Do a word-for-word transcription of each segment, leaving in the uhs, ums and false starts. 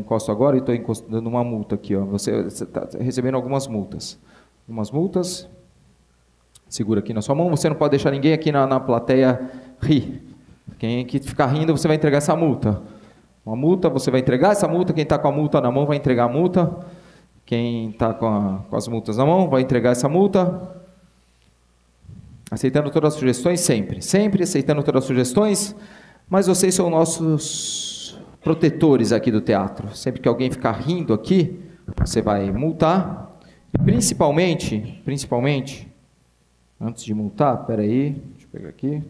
encosto agora e estou dando uma multa aqui, ó. Você está recebendo algumas multas. Algumas multas. Segura aqui na sua mão. Você não pode deixar ninguém aqui na, na plateia rir. Quem que ficar rindo, você vai entregar essa multa. Uma multa, você vai entregar essa multa. Quem está com a multa na mão vai entregar a multa. Quem está com, com as multas na mão vai entregar essa multa. Aceitando todas as sugestões, sempre. Sempre aceitando todas as sugestões. Mas vocês são nossos protetores aqui do teatro. Sempre que alguém ficar rindo aqui, você vai multar. E principalmente, principalmente, antes de multar, peraí, deixa eu pegar aqui.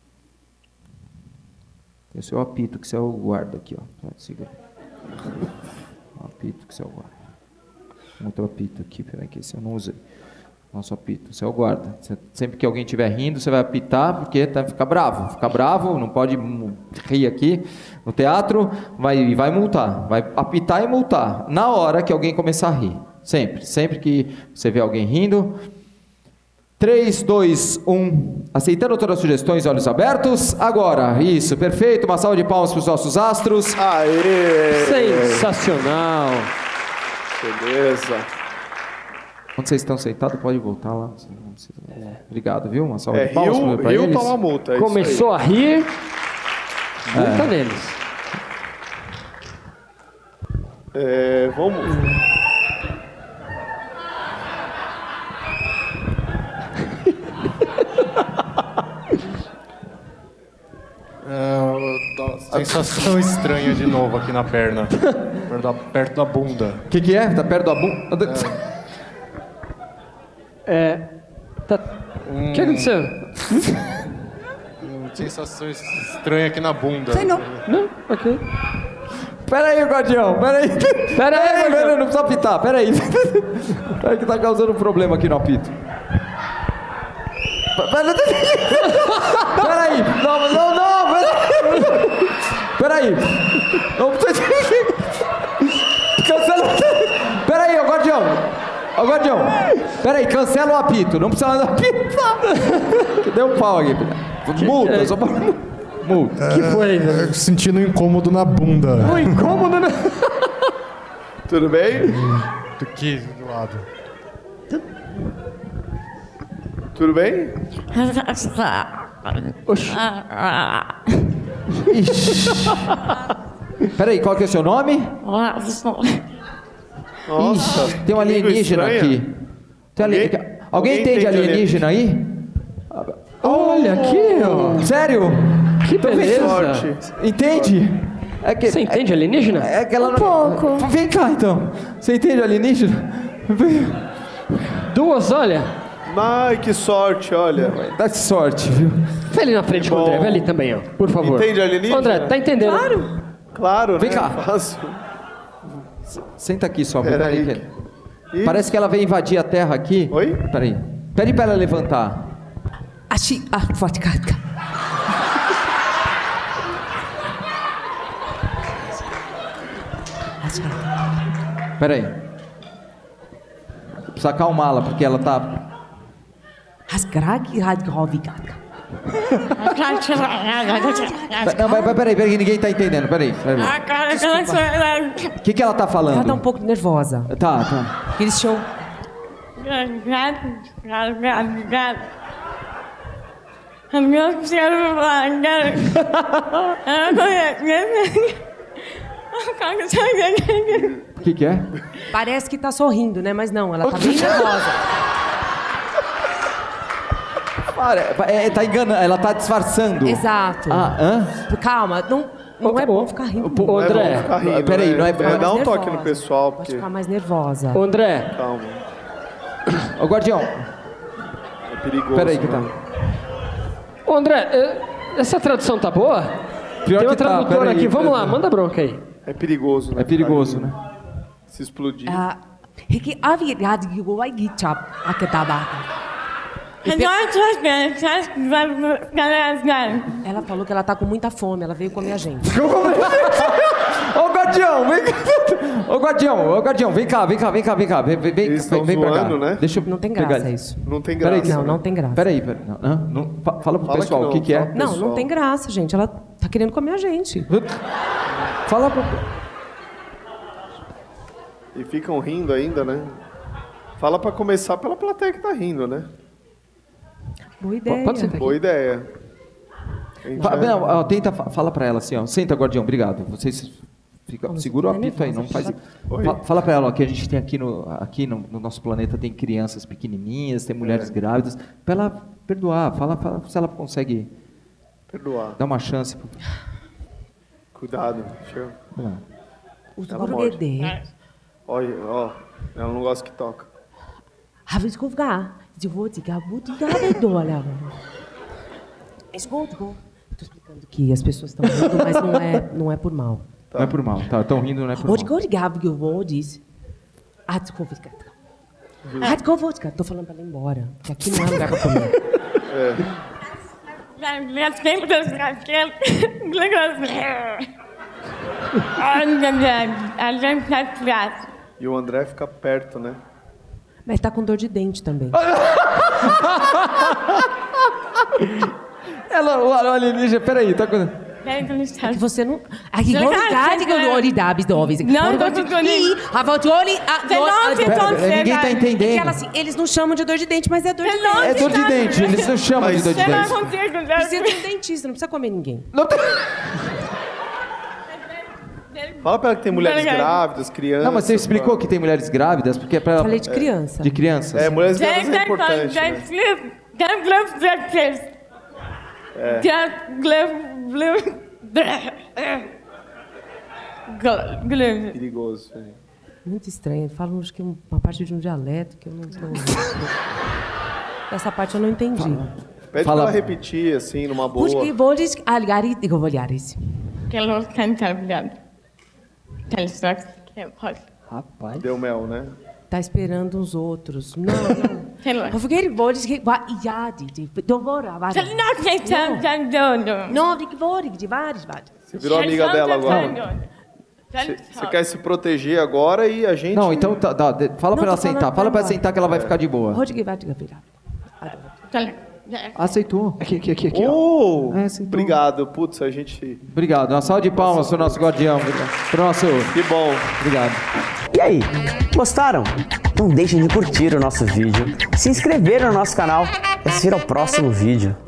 Tem o seu apito que você é o guarda aqui, ó. Segura. O apito que você é o guarda. Outro apito aqui, peraí, que esse eu não usei. Nosso apito, você é o guarda. Sempre que alguém estiver rindo, você vai apitar, porque tá, fica bravo. Fica bravo, não pode rir aqui no teatro, vai, vai multar. Vai apitar e multar. Na hora que alguém começar a rir. Sempre. Sempre que você vê alguém rindo. três, dois, um. Aceitando todas as sugestões, olhos abertos. Agora, isso, perfeito. Uma salva de palmas para os nossos astros. Aê! Sensacional. Beleza. Onde vocês estão sentados, pode voltar lá. É. Obrigado, viu? Uma salva É, de palmas para eles. Toma multa, é Começou a rir, multa é. neles. É, vamos... É, sensação estranha de novo aqui na perna. Perto da, perto da bunda. O que, que é? Tá perto da bunda? É. É. Tá... Hum, o que aconteceu? Hum, sensação estranha aqui na bunda. Sei não. Não? Ok. Pera aí, guardião. Pera aí. Pera aí, pera aí, não precisa apitar. Pera aí. Pera aí que tá causando um problema aqui no apito. Pera aí. Não, não, não. Pera aí. Não precisa... Cancela... Pera aí, ô guardião. Ô, guardião, peraí, cancela o apito. Não precisa apitar. Deu um pau aqui. Multa, que, só para... Multa. É, que foi, velho? Sentindo um incômodo na bunda. Um incômodo na... Tudo bem? Aqui, do lado. Tudo bem? Oxi. Peraí, qual que é o seu nome? Nossa, Ixi, tem um alienígena aqui. Tem alguém, ali... alguém, alguém entende alienígena, alienígena aí? Olha aqui, ó. Sério? Que beleza. Entende? É que, Você entende alienígena? É, é que ela um não... pouco. Vem cá, então. Você entende alienígena? Vem. Duas, olha. Ai, que sorte, olha. Dá sorte, viu? Vem ali na frente com o André. Vem ali também, ó. Por favor. Entende alienígena? André, tá entendendo? Claro. Claro, Vem né? cá. Fácil. Senta aqui só. Pera aí. Que... Parece que ela veio invadir a terra aqui. Oi? Peraí. Pede pra ela levantar. Achei... Ah, forte, cara. Peraí. Precisa acalmá-la, porque ela tá... Não, mas peraí, peraí, ninguém tá entendendo. Peraí, peraí. O que que ela tá falando? Ela tá um pouco nervosa. Tá, tá. Aquele show... O que que é? Parece que tá sorrindo, né? Mas não, ela tá bem nervosa. Para, é, tá enganando, ela tá disfarçando. Exato. Ah, hã? Calma, não, não é bom ficar rindo. Ô, André, é ficar rindo, peraí, né? não é- é, dá um mais toque no nervosa. pessoal, Pode porque... ficar mais nervosa. Ô, André. Calma, Ô, guardião. é perigoso. Peraí que tá. né? Ô, André, eh, essa tradução tá boa? Pior Tem uma que tá, tradutora peraí. aqui. Vamos lá, manda bronca aí. É perigoso, né? É perigoso, né? Se explodir. Ah, Ricky, avi radio vai guichap aketaba. Ela falou que ela tá com muita fome, ela veio comer a gente. Ô, guardião, vem cá. Ô, guardião, ô, guardião, vem cá, vem cá, vem cá, vem cá. Vem, vem, vem, Eles estão vem pra cá. zoando, né? Deixa eu Não tem pegar graça ele. isso. Não tem Peraí, graça. Não, né? não tem graça. Peraí, peraí. Não, não, não, fa- fala pro Fala pessoal que o não, que que é. fala. Não, não Pessoal. tem graça, gente. Ela tá querendo comer a gente. Fala pro... E ficam rindo ainda, né? Fala pra começar pela plateia que tá rindo, né? Boa ideia. Pode sentar aqui. Boa ideia. A gente Fa- vai- não, ó, tenta, fa- fala pra ela assim, ó. Senta, guardião, obrigado. Vocês fica, Vamos, segura o tá apito aí, não nervosa. faz. Oi. Fa- Fala pra ela ó, que a gente tem aqui no, aqui no, no nosso planeta tem crianças pequenininhas, tem mulheres É. grávidas. Pra ela perdoar, fala, fala se ela consegue Perdoar. dar uma chance. pro- Cuidado. Deixa eu... Vamos lá. Os Ela guru morde. dede. Olha, ó. Ela não gosta que toca. Haviskovga. Divotiga, butiga, bedola. Escuta. Tô explicando que as pessoas estão rindo, mas não é, não é por mal. Não é por mal, tá? Estão rindo, não é por mal. Odgoriga, eu vou diz. Hatkovska. Hatkovska. Tô falando pra ela ir embora. Que aqui não é lugar pra comer. E o André fica perto, né? Mas tá com dor de dente também. Ela, o alienígena, peraí, tá com. É que você não. Aqui, Gorigade, Gorigade, Dovis. Não, não, não, não. E a Votoli. não, Pera, pera, ninguém tá É que entendendo. ela, assim, eles não chamam de dor de dente, mas é dor de Não, dente. É dor de dente, eles não chamam de dor de Eu não dente. consigo. Precisa de um dentista, não precisa comer ninguém. Não tem- Fala pra ela que tem mulheres Obrigada. grávidas, crianças. Não, mas você explicou que tem mulheres grávidas, porque é pra ela. Falei de criança. De crianças. É, mulheres grávidas é importante, né? Perigoso. velho. Muito estranho. Falam acho que um- uma parte de um dialeto que eu não tô... Essa parte eu não entendi. Pede Fala. pra ela repetir, assim, numa boa. Porque vou diz algari digo olhares. Rapaz. Deu mel, né? Tá esperando os outros. Não, não. Eu fiquei vou diz que vai iade de dobora vai. Não, digo vou de vários vários. Você virou amiga dela agora. Você você quer se proteger agora e a gente... Não, então tá, tá, de- fala Não, pra ela tô falando sentar. pra Fala pra ela ela. sentar que ela vai ficar de boa. Vou digo vai digo virar. Aceitou. Aqui, aqui, aqui, aqui. ó. Oh, É, sentou. obrigado. Putz, a gente... Obrigado. Uma salva de palmas pro nosso guardião. Pro nosso. Que bom. Obrigado. E aí, gostaram? Não deixem de curtir o nosso vídeo, se inscrever no nosso canal e assistir ao próximo vídeo.